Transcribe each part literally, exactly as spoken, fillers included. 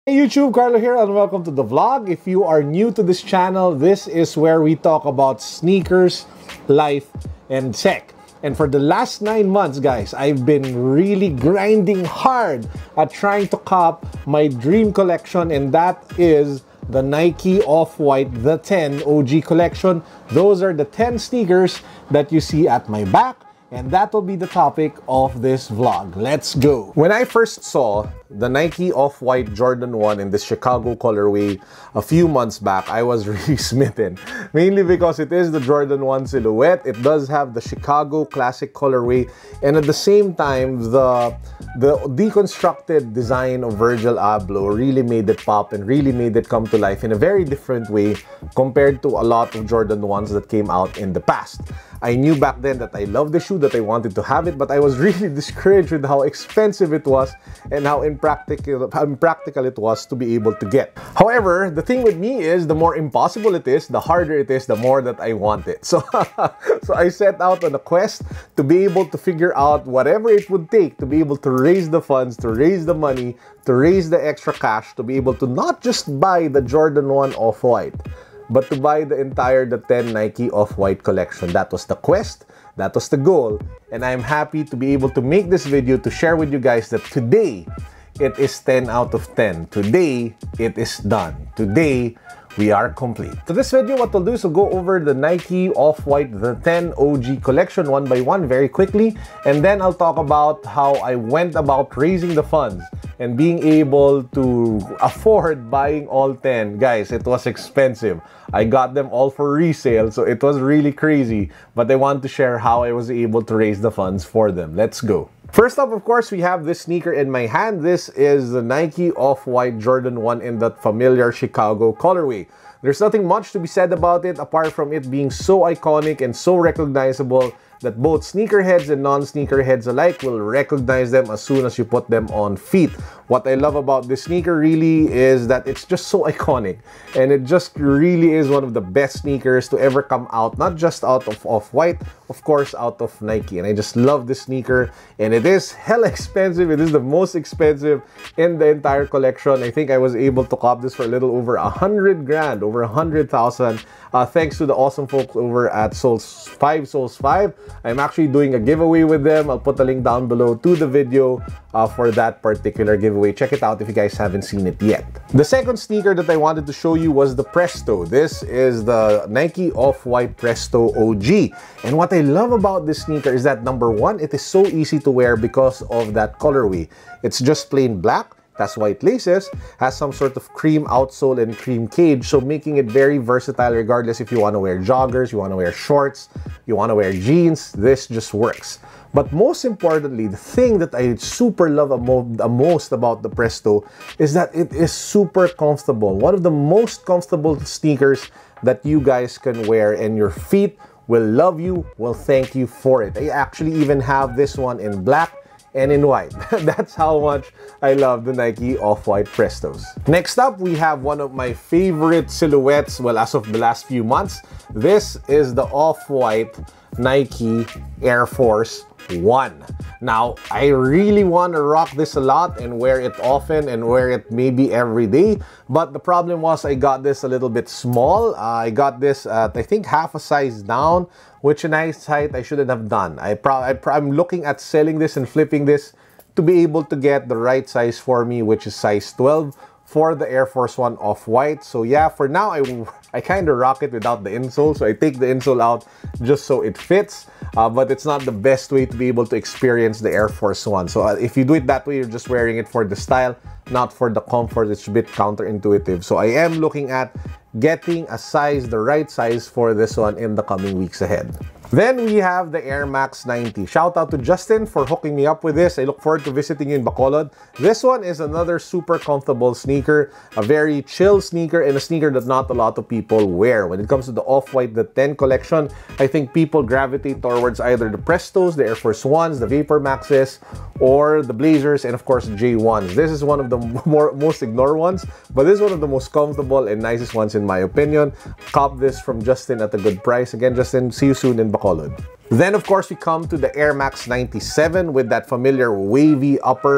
Hey YouTube, Carlo here and welcome to the vlog. If you are new to this channel, this is where we talk about sneakers, life, and tech. And for the last nine months, guys, I've been really grinding hard at trying to cop my dream collection, and that is the Nike Off-White The ten O G collection. Those are the ten sneakers that you see at my back, and that will be the topic of this vlog. Let's go! When I first saw the Nike Off-White Jordan one in the Chicago colorway a few months back, I was really smitten. Mainly because it is the Jordan one silhouette. It does have the Chicago classic colorway, and at the same time, the the deconstructed design of Virgil Abloh really made it pop and really made it come to life in a very different way compared to a lot of Jordan ones that came out in the past. I knew back then that I loved the shoe, that I wanted to have it, but I was really discouraged with how expensive it was and how impractical, how impractical it was to be able to get. However, the thing with me is the more impossible it is, the harder it is, the more that I want it. So, so I set out on a quest to be able to figure out whatever it would take to be able to raise the funds, to raise the money, to raise the extra cash, to be able to not just buy the Jordan one Off-White, but to buy the entire The ten Nike Off-White collection. That was the quest, that was the goal, and I'm happy to be able to make this video to share with you guys that today, it is ten out of ten. Today, it is done. Today, we are complete. So this video, what we'll do is we'll go over the Nike Off-White The ten O G collection one by one very quickly, and then I'll talk about how I went about raising the funds and being able to afford buying all ten. Guys, it was expensive. I got them all for resale, so it was really crazy, but I want to share how I was able to raise the funds for them. Let's go. First up, of course, we have this sneaker in my hand. This is the Nike Off-White Jordan one in that familiar Chicago colorway. There's nothing much to be said about it apart from it being so iconic and so recognizable that both sneakerheads and non-sneakerheads alike will recognize them as soon as you put them on feet. What I love about this sneaker really is that it's just so iconic, and it just really is one of the best sneakers to ever come out, not just out of Off-White, of course out of Nike. And I just love this sneaker, and it is hella expensive. It is the most expensive in the entire collection. I think I was able to cop this for a little over a hundred grand, over a hundred thousand, uh, thanks to the awesome folks over at Souls five Souls five. I'm actually doing a giveaway with them. I'll put the link down below to the video uh, for that particular giveaway. Check it out if you guys haven't seen it yet. The second sneaker that I wanted to show you was the Presto. This is the Nike Off-White Presto O G. And what I love about this sneaker is that, number one, it is so easy to wear because of that colorway. It's just plain black. Has white laces, has some sort of cream outsole and cream cage, so making it very versatile regardless if you want to wear joggers, you want to wear shorts, you want to wear jeans, this just works. But most importantly, the thing that I super love the most about the Presto is that it is super comfortable. One of the most comfortable sneakers that you guys can wear, and your feet will love you, will thank you for it. I actually even have this one in black and in white. That's how much I love the Nike Off-White Prestos. Next up, we have one of my favorite silhouettes, well, as of the last few months. This is the Off-White Nike Air Force One. Now, I really want to rock this a lot and wear it often and wear it maybe every day, but the problem was I got this a little bit small. Uh, I got this at, I think, half a size down, which in hindsight I shouldn't have done. I pro I pro I'm looking at selling this and flipping this to be able to get the right size for me, which is size twelve for the Air Force One Off-White. So yeah, for now, I, I kind of rock it without the insole. So I take the insole out just so it fits, uh, but it's not the best way to be able to experience the Air Force One. So uh, if you do it that way, you're just wearing it for the style, not for the comfort. It's a bit counterintuitive. So I am looking at getting a size, the right size for this one in the coming weeks ahead. Then we have the Air Max ninety. Shout out to Justin for hooking me up with this. I look forward to visiting you in Bacolod. This one is another super comfortable sneaker, a very chill sneaker, and a sneaker that not a lot of people wear. When it comes to the Off-White The ten collection, I think people gravitate towards either the Prestos, the Air Force Ones, the Vapor Maxes, or the Blazers, and of course J ones. This is one of the more most ignored ones, but this is one of the most comfortable and nicest ones in my opinion. Cop this from Justin at a good price. Again, Justin, see you soon in Bacolod. Then of course we come to the Air Max ninety-seven with that familiar wavy upper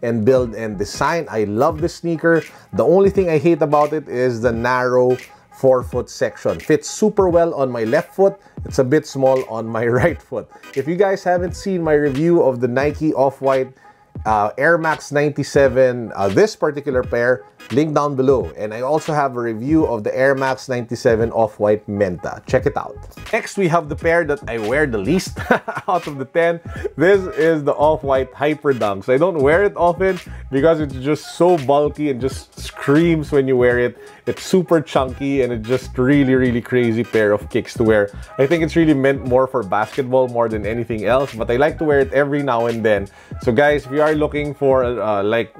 and build and design. I love this sneaker. The only thing I hate about it is the narrow forefoot section. Fits super well on my left foot. It's a bit small on my right foot. If you guys haven't seen my review of the Nike Off-White uh, Air Max ninety-seven, uh, this particular pair, link down below. And I also have a review of the Air Max ninety-seven Off-White Menta. Check it out. Next, we have the pair that I wear the least out of the ten. This is the Off-White Hyper Dunks. I don't wear it often because it's just so bulky and just screams when you wear it. It's super chunky and it's just really, really crazy pair of kicks to wear. I think it's really meant more for basketball more than anything else, but I like to wear it every now and then. So guys, if you are looking for uh, like,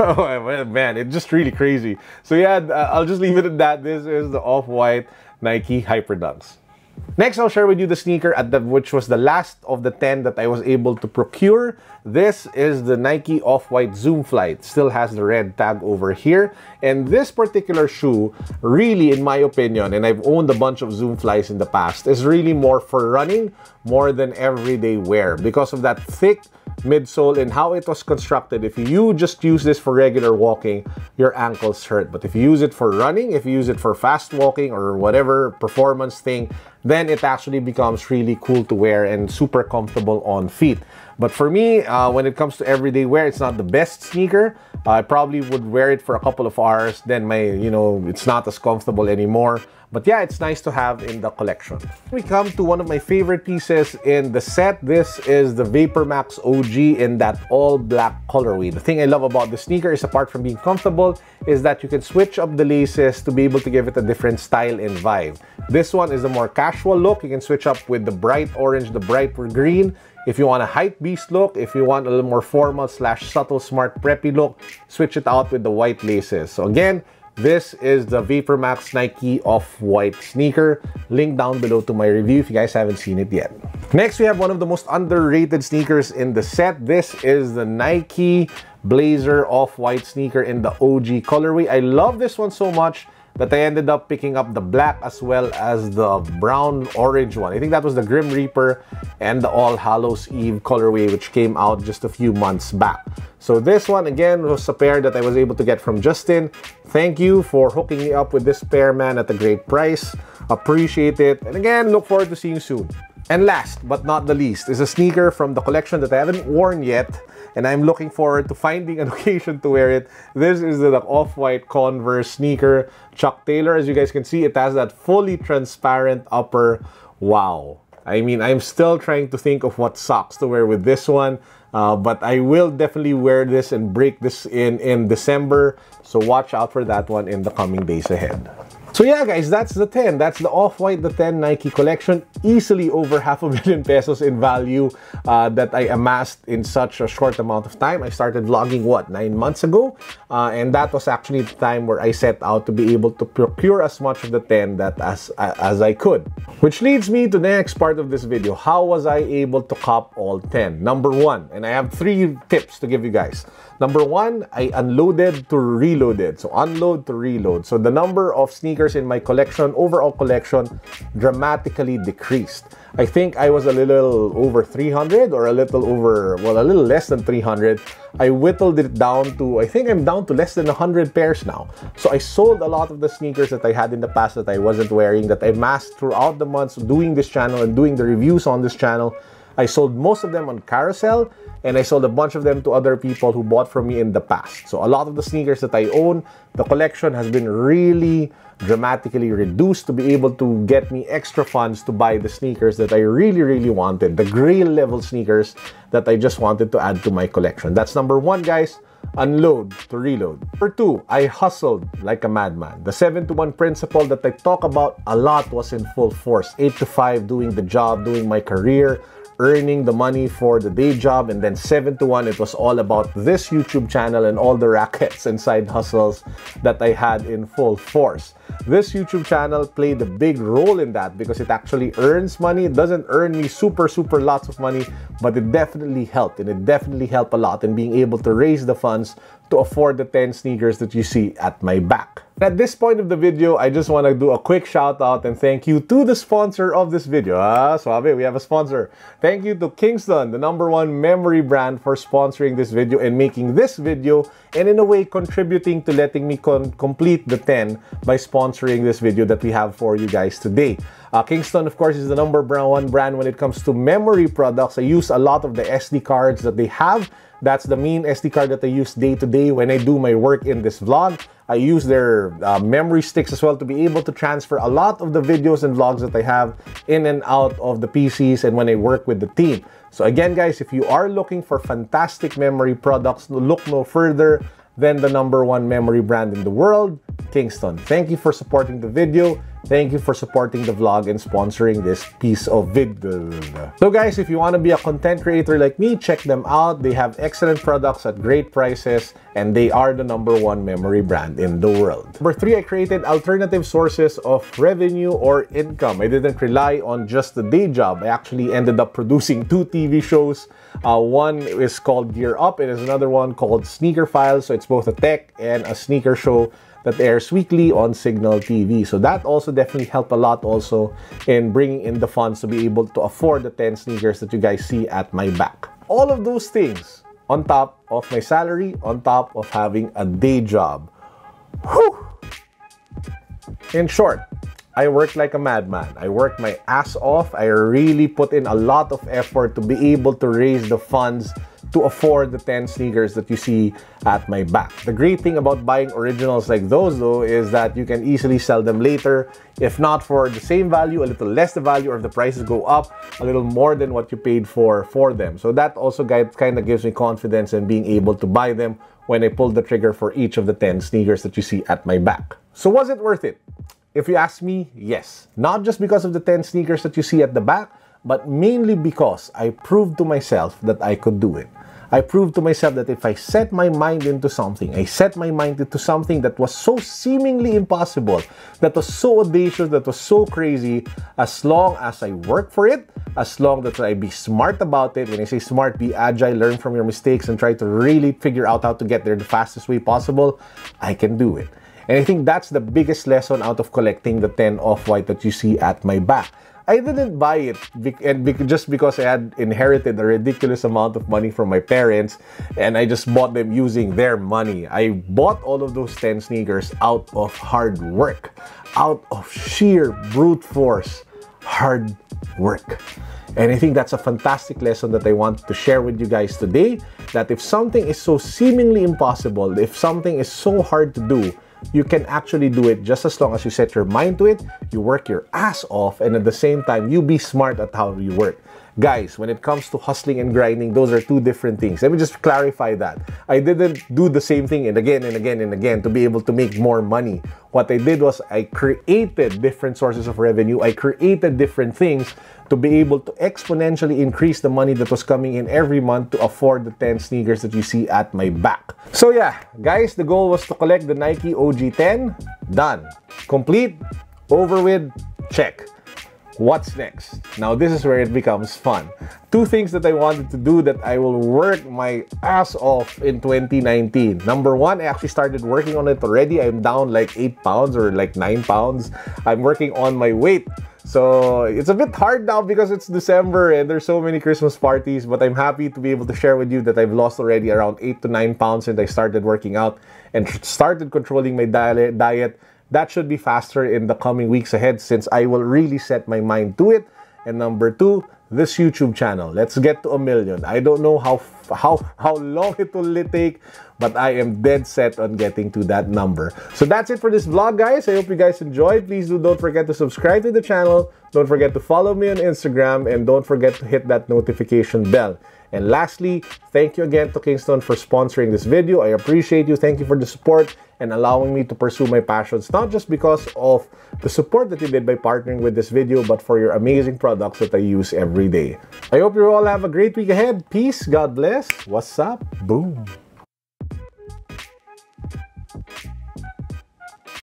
man, it's just really crazy. So yeah, I'll just leave it at that. This is the Off-White Nike Hyper Dunks. Next, I'll share with you the sneaker at the, which was the last of the ten that I was able to procure. This is the Nike Off-White Zoom Fly. It still has the red tag over here. And this particular shoe, really, in my opinion, and I've owned a bunch of Zoom Flies in the past, is really more for running more than everyday wear because of that thick midsole and how it was constructed. If you just use this for regular walking, your ankles hurt. But if you use it for running, if you use it for fast walking or whatever performance thing, then it actually becomes really cool to wear and super comfortable on feet. But for me, uh, when it comes to everyday wear, it's not the best sneaker. Uh, I probably would wear it for a couple of hours, then my, you know, it's not as comfortable anymore. But yeah, it's nice to have in the collection. We come to one of my favorite pieces in the set. This is the VaporMax O G in that all black colorway. The thing I love about the sneaker is, apart from being comfortable, is that you can switch up the laces to be able to give it a different style and vibe. This one is a more casual look. You can switch up with the bright orange, the bright green. If you want a hype beast look, if you want a little more formal slash subtle smart preppy look, switch it out with the white laces. So again, this is the VaporMax Nike Off-White sneaker. Link down below to my review if you guys haven't seen it yet. Next, we have one of the most underrated sneakers in the set. This is the Nike Blazer Off-White sneaker in the O G colorway. I love this one so much that I ended up picking up the black as well as the brown orange one. I think that was the Grim Reaper and the All Hallows Eve colorway, which came out just a few months back. So this one, again, was a pair that I was able to get from Justin. Thank you for hooking me up with this pair, man, at a great price. Appreciate it. And again, look forward to seeing you soon. And last but not the least is a sneaker from the collection that I haven't worn yet, and I'm looking forward to finding an occasion to wear it. This is the Off-White Converse sneaker. Chuck Taylor, as you guys can see, it has that fully transparent upper. Wow. I mean, I'm still trying to think of what socks to wear with this one. Uh, but I will definitely wear this and break this in in December. So watch out for that one in the coming days ahead. So yeah, guys, that's the ten. That's the Off-White, the ten Nike collection. Easily over half a million pesos in value uh, that I amassed in such a short amount of time. I started vlogging, what, nine months ago? Uh, and that was actually the time where I set out to be able to procure as much of the ten that as, as I could. Which leads me to the next part of this video. How was I able to cop all ten? Number one, and I have three tips to give you guys. Number one, I unloaded to reloaded. So unload to reload. So the number of sneakers in my collection, overall collection, dramatically decreased. I think I was a little over three hundred or a little over, well, a little less than three hundred. I whittled it down to, I think I'm down to less than one hundred pairs now. So I sold a lot of the sneakers that I had in the past that I wasn't wearing, that I amassed throughout the months doing this channel and doing the reviews on this channel. I sold most of them on Carousel, and I sold a bunch of them to other people who bought from me in the past. So a lot of the sneakers that I own, the collection has been really dramatically reduced to be able to get me extra funds to buy the sneakers that I really, really wanted. The Grail level sneakers that I just wanted to add to my collection. That's number one, guys. Unload to reload. Number two, I hustled like a madman. The seven to one principle that I talk about a lot was in full force. eight to five, doing the job, doing my career, earning the money for the day job, and then seven to one, it was all about this YouTube channel and all the rackets and side hustles that I had in full force. This YouTube channel played a big role in that because it actually earns money. It doesn't earn me super, super lots of money, but it definitely helped, and it definitely helped a lot in being able to raise the funds to afford the ten sneakers that you see at my back. At this point of the video, I just want to do a quick shout out and thank you to the sponsor of this video. Ah, suave, we have a sponsor. Thank you to Kingston, the number one memory brand, for sponsoring this video and making this video, and in a way contributing to letting me con complete the ten by sponsoring this video that we have for you guys today. Uh, Kingston, of course, is the number one brand when it comes to memory products. I use a lot of the S D cards that they have. That's the main S D card that I use day to day when I do my work in this vlog. I use their uh, memory sticks as well to be able to transfer a lot of the videos and vlogs that I have in and out of the P Cs and when I work with the team. So again, guys, if you are looking for fantastic memory products, look no further than the number one memory brand in the world, Kingston. Thank you for supporting the video. Thank you for supporting the vlog and sponsoring this piece of video. So guys, if you want to be a content creator like me, check them out. They have excellent products at great prices, and they are the number one memory brand in the world. Number three, I created alternative sources of revenue or income. I didn't rely on just the day job. I actually ended up producing two T V shows. Uh, one is called Gear Up, and there's another one called Sneaker Files. So it's both a tech and a sneaker show that airs weekly on Signal T V. So that also definitely helped a lot also in bringing in the funds to be able to afford the ten sneakers that you guys see at my back. All of those things on top of my salary, on top of having a day job. Whew. In short, I worked like a madman. I worked my ass off. I really put in a lot of effort to be able to raise the funds to afford the ten sneakers that you see at my back. The great thing about buying originals like those though is that you can easily sell them later, if not for the same value, a little less the value, or if the prices go up, a little more than what you paid for for them. So that also kind of gives me confidence in being able to buy them when I pull the trigger for each of the ten sneakers that you see at my back. So was it worth it? If you ask me, yes. Not just because of the ten sneakers that you see at the back, but mainly because I proved to myself that I could do it. I proved to myself that if I set my mind into something, I set my mind into something that was so seemingly impossible, that was so audacious, that was so crazy, as long as I work for it, as long as I be smart about it. When I say smart, be agile, learn from your mistakes, and try to really figure out how to get there the fastest way possible, I can do it. And I think that's the biggest lesson out of collecting the ten Off-White that you see at my back. I didn't buy it and just because I had inherited a ridiculous amount of money from my parents and I just bought them using their money. I bought all of those ten sneakers out of hard work, out of sheer brute force, hard work. And I think that's a fantastic lesson that I want to share with you guys today, that if something is so seemingly impossible, if something is so hard to do, you can actually do it just as long as you set your mind to it, you work your ass off, and at the same time, you be smart at how you work. Guys, when it comes to hustling and grinding, those are two different things. Let me just clarify that. I didn't do the same thing and again and again and again to be able to make more money. What I did was I created different sources of revenue. I created different things to be able to exponentially increase the money that was coming in every month to afford the ten sneakers that you see at my back. So yeah, guys, the goal was to collect the Nike O G ten. Done. Complete. Over with. Check. What's next? Now this is where it becomes fun. Two things that I wanted to do that I will work my ass off in twenty nineteen. Number one, I actually started working on it already. I'm down like eight pounds or like nine pounds. I'm working on my weight. So it's a bit hard now because it's December and there's so many Christmas parties, but I'm happy to be able to share with you that I've lost already around eight to nine pounds since I started working out and started controlling my diet. That should be faster in the coming weeks ahead since I will really set my mind to it. And number two, this YouTube channel. Let's get to a million. I don't know how how how long it will take, but I am dead set on getting to that number. So that's it for this vlog, guys. I hope you guys enjoyed. Please do don't forget to subscribe to the channel. Don't forget to follow me on Instagram, and don't forget to hit that notification bell. And lastly, thank you again to Kingston for sponsoring this video. I appreciate you. Thank you for the support and allowing me to pursue my passions, not just because of the support that you did by partnering with this video, but for your amazing products that I use every day. I hope you all have a great week ahead. Peace, God bless. What's up? Boom.